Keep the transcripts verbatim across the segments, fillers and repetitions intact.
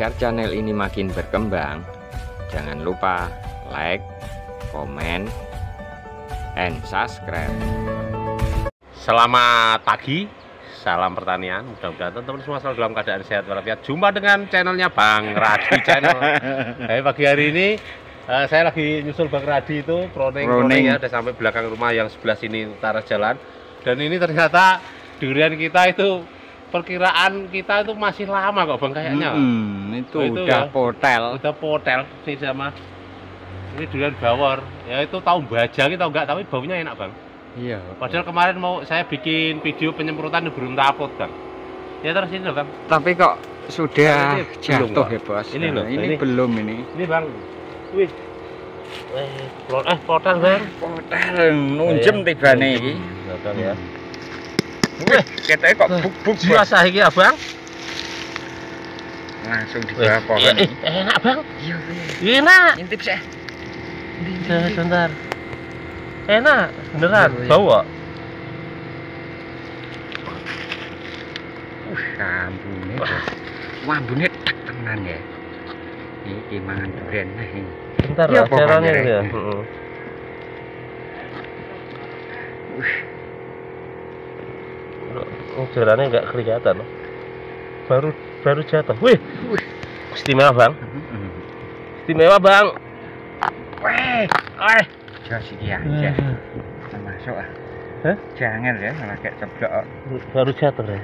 Agar channel ini makin berkembang, jangan lupa like, komen, and subscribe. Selamat pagi, salam pertanian. Mudah-mudahan teman-teman semua selalu dalam keadaan sehat walafiat. Jumpa dengan channelnya Bang Radi Channel. Hey, pagi hari ini uh, saya lagi nyusul Bang Radi itu proning ya, udah sampai belakang rumah yang sebelah sini utara jalan. Dan ini ternyata durian kita itu perkiraan kita itu masih lama kok Bang kayaknya. Hmm, itu, oh, itu udah ya, potel. Udah potel sih sama. Ini durian bawor. Ya itu tahu bajang kita enggak, tapi baunya enak Bang. Iya. Padahal kemarin mau saya bikin video penyemprotan belum upload Bang. Ya terus ini loh Bang. Tapi kok sudah ini jatuh belum, ya Bos. Ini loh. Nah, ini, ini belum ini. Ini Bang. Wih. Eh, eh potel Bang. Potel nunjem tibane iki. Potel ya. Wih, keteke kok buk-buk biasa iki ya Bang. Langsung di bawah pohon. Eh, enak Bang. Iya, iya. Enak. Intip sih. Sebentar. Enak, beneran. Oh, iya. Bau kok. Uh, ambune. Wambune tak tenan ya. Iki mangan durian nah ini. Bentar ya, lah, caranya ya. Heeh. Uh. Oh, jalannya nggak kelihatan. Baru baru jatuh. Wih. Wih. Istimewa Bang. Istimewa Bang. Weh, eh. Jos iki ya. Masuk ah. Hah? Jangan ya, malah kayak ceblok. Baru jatuh ya.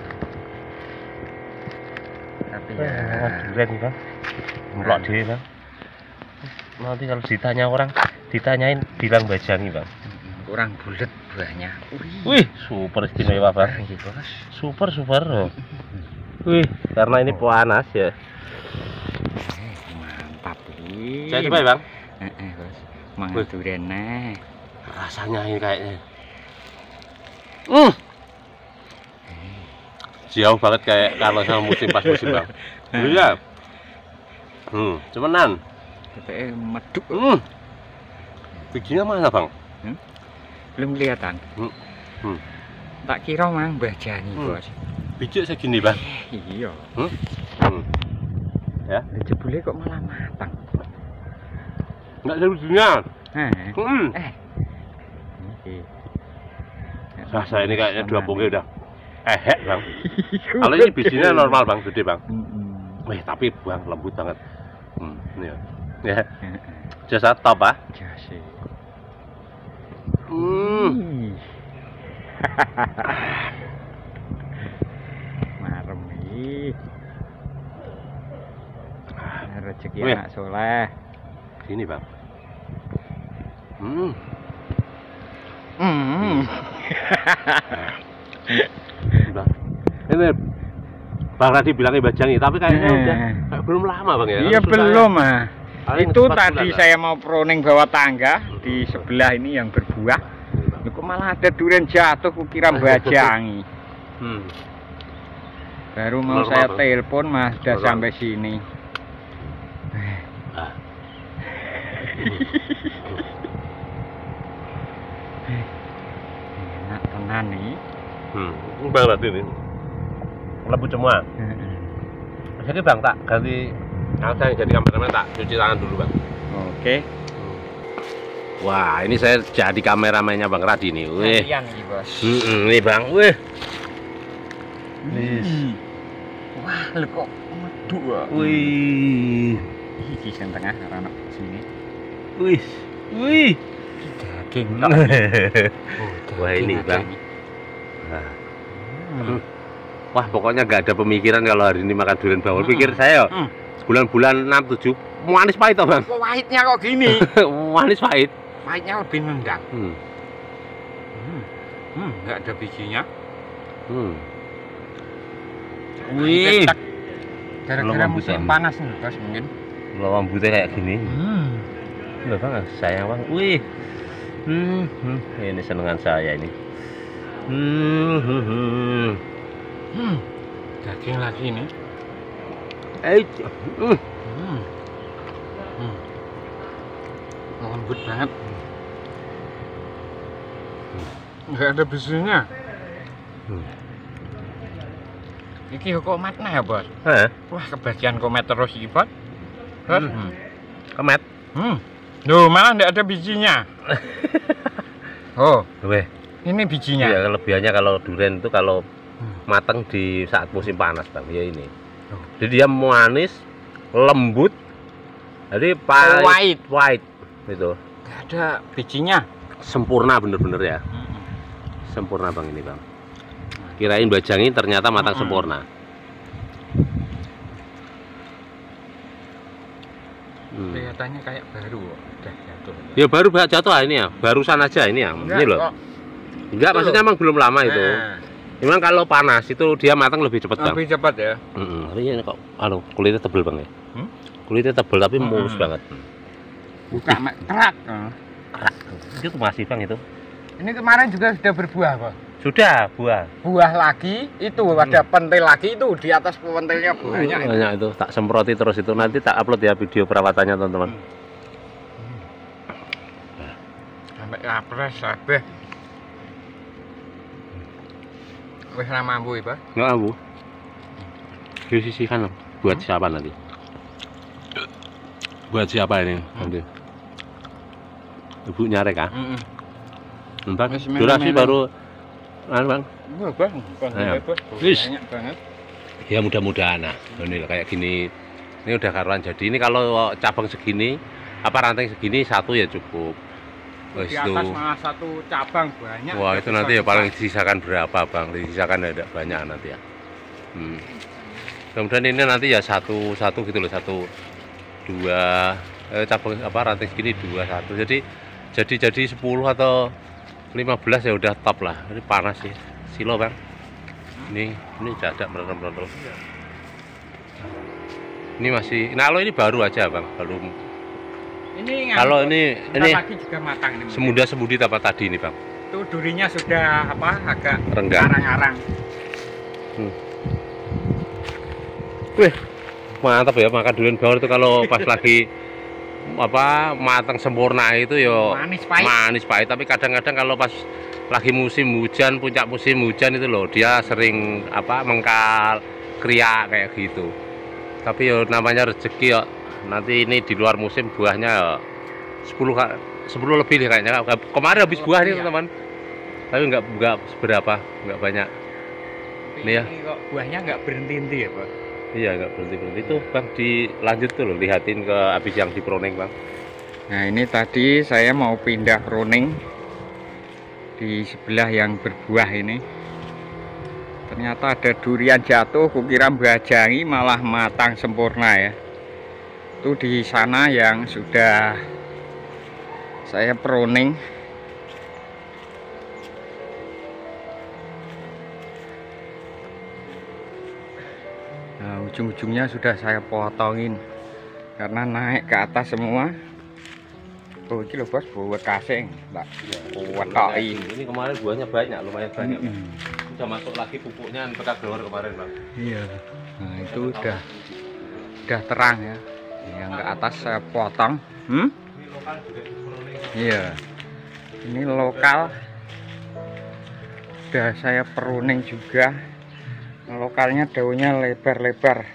Tapi ya durian nih Bang. Melok dhewe Bang. Nanti kalau ditanya orang, ditanyain bilang bajangi Bang. Kurang bulat buahnya. Wih, super istimewa Bang. Super super. Wih, karena ini panas ya. Mantap ini. Saya coba ya Bang. Heeh, Bos. Mangan durian nah. Rasanya ini kayaknya. Hmm. Jauh banget kayak kalau sama musim pas musim Bang. Iya. Hmm, cumanan. Tapi meduk. Hmm. Bijinya mana Bang? Hmm? Belum kelihatan. Hmm. Hmm. Tak kira mang bajani hmm. Bos. Biji segini Bang. Iya. Hmm. Hmm. Ya. Jebule kok malah matang. Enggak ada bijinya. Heh. Hmm. Eh. Oke. Rasa ini kayaknya dua bongke udah ehek Bang. Kalau ini bijinya normal Bang, gede Bang. Mm-mm. Wih, tapi buang lembut banget. Hmm, ini ya. Ya. Jasa top ah. Jasa. Hmm. Marem iki. Rezeki Wih. anak soleh. Sini Bang. Hmm. Hmm. Bang. Ini Bang Radi bilangnya bajangi, tapi kayaknya Eh. udah kayak belum lama Bang ya. Iya Kan belum sudah- ah. Paling Itu empat tadi bulan, saya mau proning bawah tangga di sebelah ini yang berbuah. Loh, kok malah ada durian jatuh, kukira bajangi. Hmm. Baru mau Normal, saya Bang. telepon Mas sudah Normal. sampai sini. Ah. Enak tenan nih. Hmm. Ini Bang Radi nih. Lembut semua. Jadi Bang tak ganti. Nah, saya jadi kameramen tak cuci tangan dulu Bang. Oke. Wah, ini saya jadi kameramennya Bang Radi nih. Wih. Kalian nih Bos. Hmm, nih Bang. Wih. Hmm. Wah, lu kok meduk ah. Wih. Iki sing tengah ana sini. Wih. Wih. Daging tok. Wah, ini Daging Bang. ini. Nah. Hmm. Wah, pokoknya nggak ada pemikiran kalau hari ini makan durian bawor. Pikir saya Hmm. bulan-bulan enam tujuh manis pahit toh Bang. Kok pahitnya kok gini? Manis pahit. Pahitnya lebih nendang. Hmm. Hmm. Hmm, enggak ada bijinya. Hmm. Wih. Gara-gara Belum musim bisa. panas nih, Bos, mungkin. Lawang putih kayak gini. Hmm. Loh Bang, sayang Bang. Wih. Hmm, hmm. Ini senengan saya ini. Hmm, hmm, hmm. Hmm. Daging lagi nih. Eh, hmm. Hmm. Hmm. Lembut banget. Enggak ada bisunya. Hmm. Iki komet nah ya, Bos. Heh. Wah, kebagian komet terus iki, Bos. Hmm. Komet. Hmm. Loh, malah enggak ada bijinya. Oh, Weh. ini bijinya. Iya, kelebihannya kalau durian itu kalau Hmm. matang di saat musim panas, Bang. Ya ini. Oh. Jadi dia manis, lembut. Jadi pahit, White. white gitu. Enggak ada bijinya. Sempurna bener-bener ya. Hmm. Sempurna, Bang, ini, Bang. Kirain bajangi ternyata matang Hmm. sempurna. Hmm. Kelihatannya kayak baru udah jatuh. Ya baru jatuh ini ya, barusan aja ini ya. Enggak, Ini loh. kok. Enggak, Itu maksudnya loh. emang belum lama itu. Nah, Memang kalau panas itu dia matang lebih cepat, Bang. lebih cepat ya. Mm-mm. Tapi ini kok anu kulitnya tebel, Bang ya. Hmm? Kulitnya tebel tapi Mm-mm. mulus banget. Buka mek kerak. Keras. Itu masih, Bang, itu. Ini kemarin juga sudah berbuah, Bos. Sudah buah. Buah lagi itu ada pentil lagi itu di atas pentilnya buahnya itu. Banyak itu tak semproti terus itu, nanti tak upload ya video perawatannya, teman-teman. Sampai lapres kabeh. Wis ra mampu iki, Bos. Enggak, Bu. Disisihkan buat siapa nanti? Buat siapa ini nanti? Ibu nyarek ah? Heeh. Entar Wis durasi melu-melu. baru anu, Bang. Wah, Bos, Ayo. Bos. Wis. Banyak banget. Ya mudah-mudahan nah. Ini loh, kayak gini. Ini udah karuan jadi. Ini kalau cabang segini, apa ranting segini satu ya cukup. Wis Di tuh. atas malah satu cabang banyak. Wah, ada itu nanti ya besar-besar. paling disisakan berapa, Bang? Disisakan ada banyak nanti ya. Hmm. Kemudian ini nanti ya satu satu gitu loh, satu dua eh, cabang apa ranting segini dua satu. Jadi jadi jadi sepuluh atau lima belas ya udah top lah. Ini panas sih. Silo, Bang. Ini ini jadak merontok-merontok. Ini masih, nah lo ini baru aja, Bang, belum. Ini Kalau ngangkut. ini Bentar ini lagi juga matang ini. semudah-semudi apa tadi ini, Bang? Itu durinya sudah apa? Agak Renggang. arang-arang. Wih, mantap ya makan durian bawor itu kalau pas lagi apa matang sempurna itu yo Manis pahit. manis pahit. Tapi kadang-kadang kalau pas lagi musim hujan, puncak musim hujan itu loh, dia sering apa mengkal, kriak kayak gitu. Tapi yo namanya rezeki yo. Nanti ini di luar musim buahnya yo sepuluh ka- sepuluh lebih deh kayaknya. Kemarin habis buah nih, Iya. teman. Tapi nggak nggak seberapa, nggak banyak. Tapi Ini ya. ini kok buahnya nggak berhenti-henti ya, Bos. Iya, nggak berhenti-berhenti itu, Bang, dilanjut tuh loh, lihatin ke habis yang di proning, Bang. Nah, ini tadi saya mau pindah pruning di sebelah yang berbuah ini. Ternyata ada durian jatuh, kukira bajangi malah matang sempurna ya. Itu di sana yang sudah saya pruning. Nah, ujung-ujungnya sudah saya potongin karena naik ke atas semua. Oh, ini loh, Bos, buah kasing, Mbak. Wetokin. Ini kemarin buahnya banyak, lumayan banyak. Bang. Mm-mm. Udah masuk lagi pupuknya bekas keluar kemarin, Bang. Iya. Nah, itu udah udah terang ya. Yang ke atas saya potong. Hmm? Ini lokal juga di proning. Iya. Ini lokal. Udah saya pruning juga. Lokalnya daunnya lebar-lebar.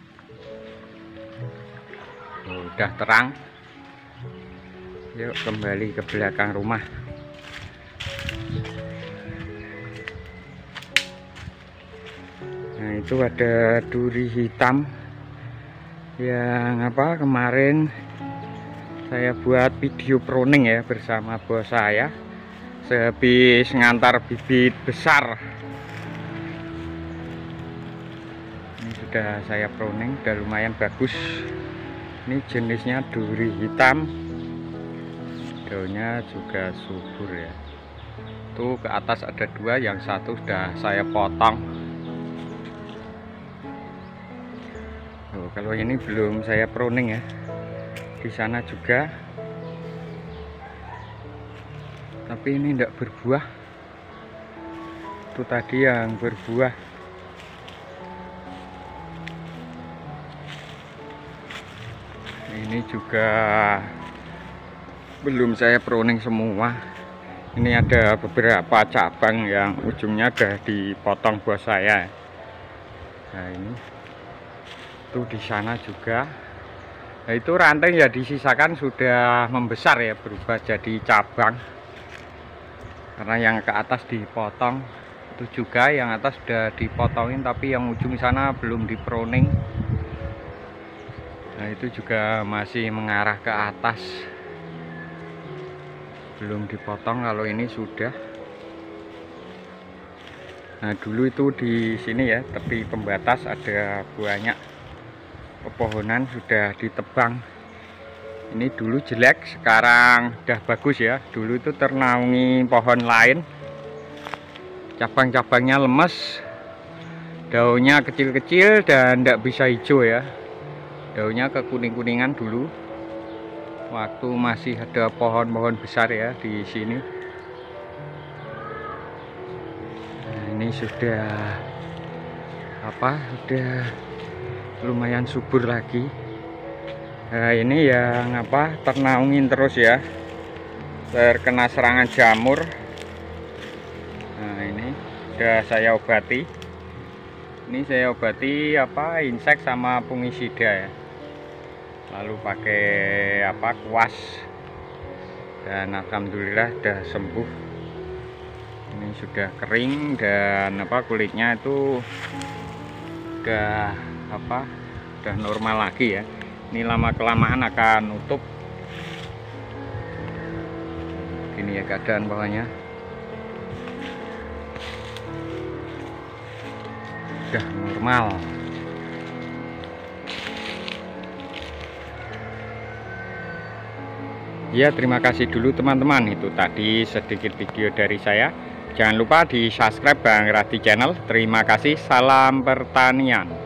Oh, udah terang. Yuk kembali ke belakang rumah. Nah, itu ada duri hitam yang apa kemarin saya buat video pruning ya bersama bos saya sehabis ngantar bibit besar. Ini sudah saya pruning, udah lumayan bagus. Ini jenisnya duri hitam, daunnya juga subur ya. Tuh ke atas ada dua, yang satu sudah saya potong. Oh, kalau ini belum saya pruning ya. Di sana juga. Tapi ini tidak berbuah. Itu tadi yang berbuah. Ini juga belum saya pruning semua. Ini ada beberapa cabang yang ujungnya udah dipotong bos saya. Nah ini tuh di sana juga. Nah itu ranting ya disisakan sudah membesar ya, berubah jadi cabang karena yang ke atas dipotong. Itu juga yang atas sudah dipotongin, tapi yang ujung sana belum diproning. Nah itu juga masih mengarah ke atas, belum dipotong. Kalau ini sudah. Nah dulu itu di sini ya, tepi pembatas ada banyak pepohonan sudah ditebang. Ini dulu jelek, sekarang udah bagus ya. Dulu itu ternaungi pohon lain, cabang-cabangnya lemes, daunnya kecil-kecil dan tidak bisa hijau ya. Daunnya kekuning-kuningan dulu waktu masih ada pohon-pohon besar ya di sini. Nah, ini sudah apa? Sudah lumayan subur lagi. Nah, ini yang apa? Ternaungin terus ya. Terkena serangan jamur. Nah, ini sudah saya obati. Ini saya obati apa? Insek sama fungisida ya. Lalu pakai apa, kuas, dan alhamdulillah sudah sembuh. Ini sudah kering dan apa, kulitnya itu udah apa, udah normal lagi ya. Ini lama kelamaan akan nutup. Ini ya keadaan bawahnya, udah normal. Ya, terima kasih dulu teman-teman. Itu tadi sedikit video dari saya. Jangan lupa di subscribe Bang Radi Channel. Terima kasih, salam pertanian.